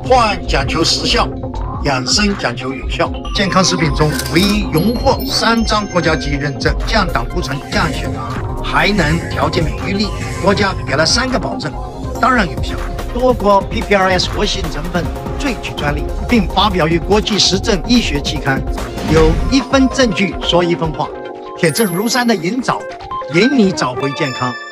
破案讲求时效，养生讲求有效。健康食品中唯一荣获3张国家级认证，降胆固醇、降血糖，还能调节免疫力。国家给了3个保证，当然有效。多国 PPRS 活性成分萃取专利，并发表于国际实证医学期刊。有1分证据说1分话，铁证如山的引导，引你找回健康。